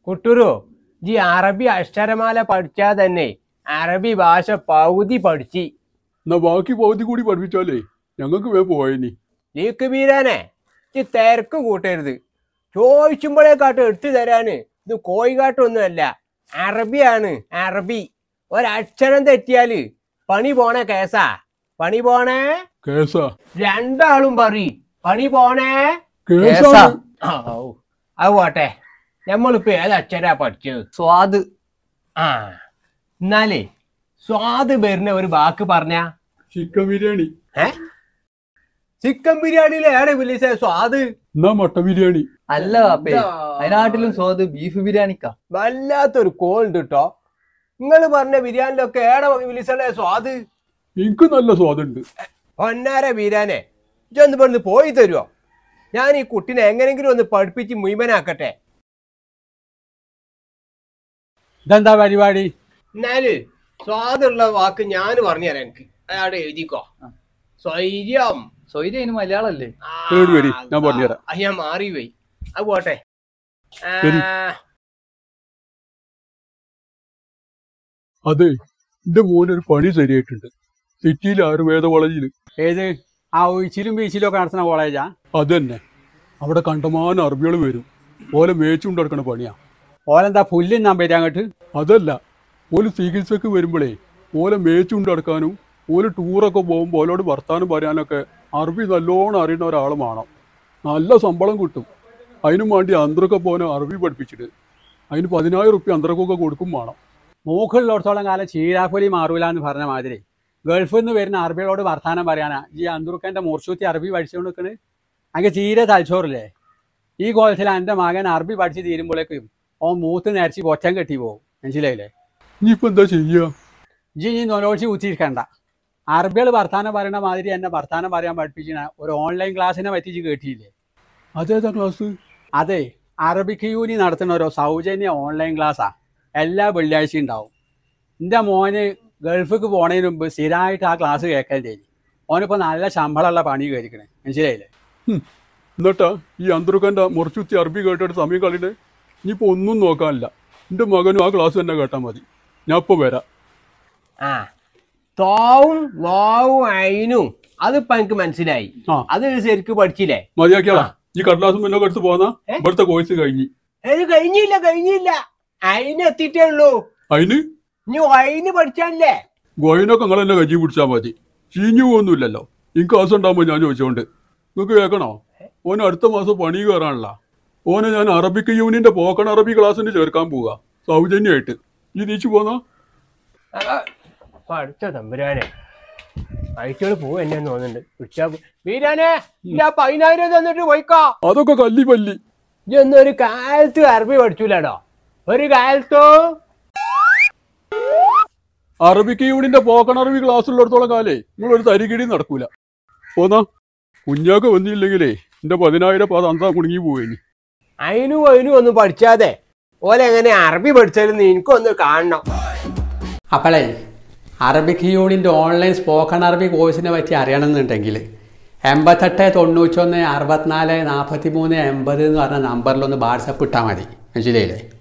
കുട്ടൂരു G അറബി അക്ഷരമാല പഠിച്ചാൽ തന്നെ അറബി ഭാഷ പകുതി പഠിച്ച്. എന്നാ ബാക്കി പകുതി കൂടി പഠിപ്പിച്ചാലേ ഞങ്ങൾക്ക് വേ പോയിനി. ലീക്ക് ബീരാനെ ഈ തിരക്ക് കൂട്ടരുത്. ചോദിച്ചുമ്പോഴേക്കാട്ട് എടുത്തു തരാന് ഇത് കോഴിക്കാട്ടൊന്നുമല്ല, അറബിയാണ്. അറബി ഒരക്ഷരം തെറ്റിയാല് പണി പോണ കേസാ. പണി പോണേ കേസാ. രണ്ടാളും പറ പണി പോണേ കേസാ. അത് പോട്ടെ, നമ്മളിപ്പോ ഏതക്ഷരാ പഠിച്ചത്? സ്വാദ്. ആ എന്നാലേ സ്വാദ് വരുന്ന ഒരു വാക്ക് പറഞ്ഞ ചിക്കൻ ബിരിയാണി. ചിക്കൻ ബിരിയാണിയിലെ ഏടെ വിളിച്ച സ്വാദ്? എന്നാ മട്ടൻ ബിരിയാണി. അല്ല പാപ്പേ, അതിനാട്ടിലും സ്വാദ് ബീഫ് ബിരിയാണിക്കാ. വല്ലാത്തൊരു കോൾഡ് കേട്ടോ. നിങ്ങള് പറഞ്ഞ ബിരിയാണിലൊക്കെ ഏടെ വിളിച്ചേ സ്വാദ്? എനിക്ക് നല്ല സ്വാദുണ്ട്. ഒന്നാര ബിരിയാനെ ഇതൊന്ന് പറഞ്ഞ് പോയി തരുമോ? ഞാൻ ഈ കുട്ടീനെ എങ്ങനെങ്കിലും ഒന്ന് പഠിപ്പിച്ച് മുഴുവനാക്കട്ടെ. ഇതെന്താ പരിപാടി? എന്നാല് സ്വാദുള്ള വാക്ക് ഞാൻ പറഞ്ഞുതരാം. എനിക്ക് അയാടെ എഴുതിക്കോ. സ്വൈര്യം. സ്വൈര്യം അതിന് മലയാളല്ലേ? ഞാൻ പറഞ്ഞുതരാം. ഞാൻ മാറി പോയി. അത് പോട്ടെ. അതെ, എന്റെ മോനൊരു പണി ശരിയായിട്ടുണ്ട്. സിറ്റിയിൽ ആയുർവേദ കോളേജിൽ. ഏത്? ആ ഒഴിച്ചിലും ബീച്ചിലും ഒക്കെ നടത്തുന്ന കോളേജാ? അത് തന്നെ. അവിടെ കണ്ടമാനം അറബികൾ വരും. ഓലെ മേച്ചുകൊണ്ടിടക്കണ പണിയാ. ഓലെന്താ പുല്ല് ഞാൻ വരാൻ കേട്ട്? അതല്ല, ഓല് ചികിത്സക്ക് വരുമ്പോഴേ ഓലെ മേച്ചുകൊണ്ടിടക്കാനും ഓല് ടൂറൊക്കെ പോകുമ്പോൾ ഓലോട് വർത്താനം പറയാനൊക്കെ അറബി നല്ലോണം അറിയുന്ന ഒരാൾ വേണം. നല്ല ശമ്പളം കിട്ടും. അതിനും വേണ്ടി അന്തരൊക്കെ പോകാൻ അറബി പഠിപ്പിച്ചിട്ട് അതിന് 10,000 റുപ്യ അന്തരക്കൊക്കെ കൊടുക്കും വേണം. മൂക്കുള്ളിടത്തോളം കാലം ചീരാപ്പൊലി മാറൂല എന്ന് പറഞ്ഞ മാതിരി ഗൾഫിൽ നിന്ന് വരുന്ന അറബികളോട് വർത്താനം പറയാനാ ഈ അന്തൂർക്കൻ്റെ മൂർച്ചൂത്തി അറബി പഠിച്ചുകൊണ്ട് നിൽക്കണ്. അങ്ങനെ ചീര തലച്ചോറില്ലേ? ഈ കോലത്തിൽ എൻ്റെ മകൻ അറബി പഠിച്ച് തീരുമ്പോഴേക്കും ഓൻ മൂത്ത് നേരച്ച് പൊറ്റം കെട്ടി പോകും. മനസ്സിലായില്ലേ? ഇനിയിപ്പോൾ എന്താ ചെയ്യുക? ഇനി നൊലോളിച്ച് കുത്തിയിരിക്കണ്ട. അറബികൾ വർത്താനം പറയുന്ന മാതിരി എന്നെ വർത്താനം പറയാൻ പഠിപ്പിക്കുന്ന ഒരു ഓൺലൈൻ ക്ലാസ്സിനെ പറ്റിച്ച് കേട്ടിയില്ലേ? അതേതാ ക്ലാസ്? അതെ, അറബിക് യൂണി നടത്തുന്ന ഒരു സൗജന്യ ഓൺലൈൻ ക്ലാസ്സാ. എല്ലാ വെള്ളിയാഴ്ചയും ഉണ്ടാവും. എൻ്റെ മോന് ഗൾഫിക്ക് പോണതിന് മുമ്പ് സ്ഥിരമായിട്ട് ആ ക്ലാസ് കേൾക്കണ്ടേ. ഓനിപ്പോൾ നല്ല ശമ്പളമുള്ള പണി കയറിക്കണേ. മനസ്സിലായില്ലേ? എന്നിട്ടാ ഈ അന്തർക്കൻ്റെ മുറിച്ചുത്തി അറബി കേട്ടിട്ട് സമയം കളിയുടെ ഇനിയിപ്പോൾ ഒന്നും നോക്കാനില്ല. എൻ്റെ മകനും ആ ക്ലാസ് തന്നെ കേട്ടാൽ മതി. ഞാൻ ഇപ്പോൾ വരാം. ആ തോവും വാവും അയിനും അതിപ്പോ എനിക്ക് മനസ്സിലായി. അത് ശരിക്കും പഠിച്ചില്ലേ? മതിയാക്കിയാളാ. ഈ കടലാസും മുന്നോക്കെ എടുത്ത് പോന്നാ ഇവിടുത്തെ കോഴ്സ് കഴിഞ്ഞു. കഴിഞ്ഞില്ല അയിന് എത്തിയിട്ടേ ഉള്ളൂ. അതിന് ഇനി അയിന് പഠിച്ചാലേ ഗോയിനൊക്കെ നിങ്ങൾ എന്നെ കഞ്ഞി പിടിച്ചാൽ മതി. ചീഞ്ഞു പോകുന്നില്ലല്ലോ. ഈ ക്ലാസ് ഉണ്ടാകുമ്പോൾ ഞാൻ ചോദിച്ചോണ്ട് നിങ്ങൾക്ക് കേൾക്കണോ? ഓന് അടുത്ത മാസം പണി കയറാനുള്ള ഓനെ ഞാൻ അറബിക് യൂണിയന്റെ പോക്കൺ അറബി ക്ലാസ്സിന് ചേർക്കാൻ പോവുക സൗജന്യമായിട്ട്. ഈ നീച്ചു പോന്നാ പഠിച്ച തമ്പുരാനെ അയച്ചോട് പോവും എന്നെ തോന്നുന്നുണ്ട്. വീരാനെ 10,000 തന്നിട്ട് പോയിക്കോ. അതൊക്കെ കല്ലി പല്ലി. ഇതൊന്നും ഒരു കാലത്ത് അറബി പഠിച്ചൂലാടോ. ഒരു കാലത്തോ അറബിക് യൂണിയന്റെ പോക്കൺ അറബി ക്ലാസ് ഉള്ളിടത്തോളം കാലേ നിങ്ങളൊരു തരികിടി നടക്കൂല. പോന്നാ കുഞ്ഞാക്ക് വന്നില്ലെങ്കിലേ എന്റെ 10,000 അത് അന്താ കുടുങ്ങി പോവേനി. അതിനും ഒന്നും പഠിച്ചാതെ ഓലെ എങ്ങനെ അറബി പഠിച്ചാലും എനിക്കൊന്ന് കാണണം. അപ്പോളേ അറബിക് യൂണിൻ്റെ ഓൺലൈൻ സ്പോക്കൺ അറബി കോഴ്സിനെ പറ്റി അറിയണമെന്നുണ്ടെങ്കിൽ 88 91 64 43 80 എന്ന് പറഞ്ഞ നമ്പറിലൊന്ന് വാട്സപ്പ് ഇട്ടാൽ മതി. മനസ്സിലായില്ലേ?